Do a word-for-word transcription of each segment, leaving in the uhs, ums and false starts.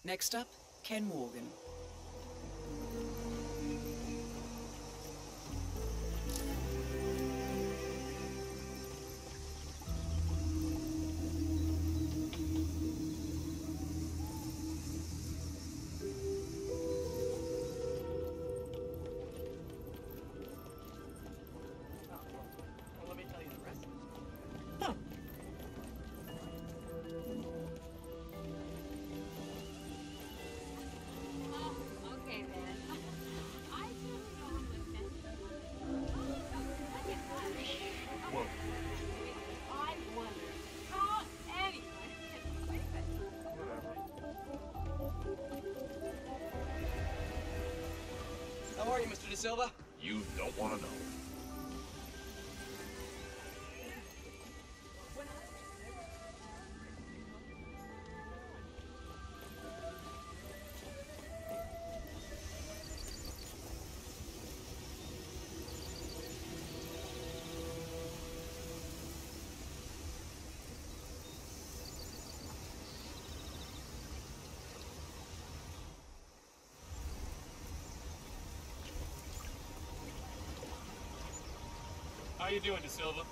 Next up, Ken Morgan. How are you, Mister Da Silva? You don't want to know. How you doing, Da Silva?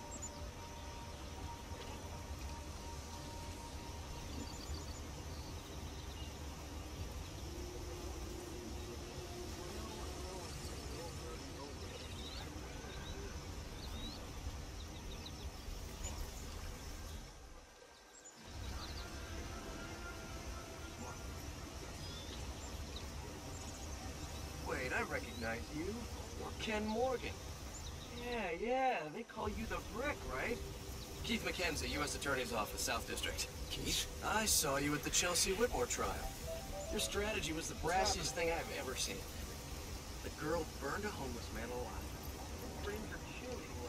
Wait, I recognize you. You're Ken Morgan. Yeah, yeah, they call you the Brick, right? Keith McKenzie, U S Attorney's Office, South District. Keith? I saw you at the Chelsea Whitmore trial. Your strategy was the brassiest thing I've ever seen. The girl burned a homeless man alive. Framed her cheerleading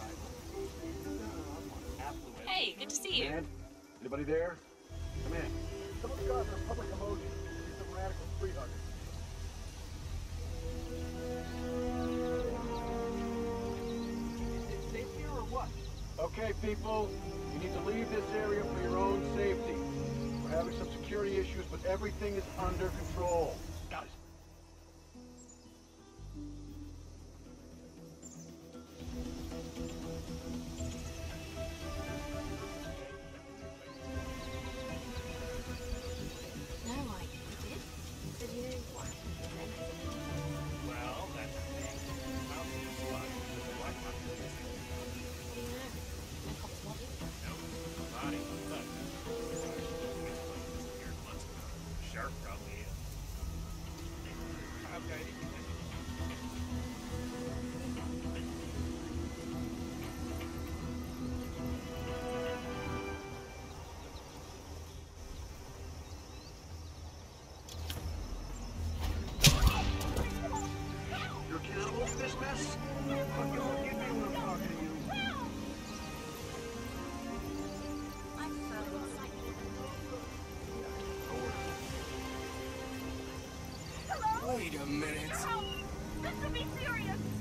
rival. Hey, good to see you. Man, anybody there? Come in. Some of the guys are public emotion. These some radical street huggers. Okay, people, you need to leave this area for your own safety. We're having some security issues, but everything is under control. Got it. No, I did. But you know what? Well, that's the thing. How do you spot the black market? You know, no cops want it. No, body, but here months ago, sharp probably is. Okay. You're accountable for this mess? Fuck you, forgive me when I'm talking to you. I'm so excited. Wait a minute. Help! This could be serious!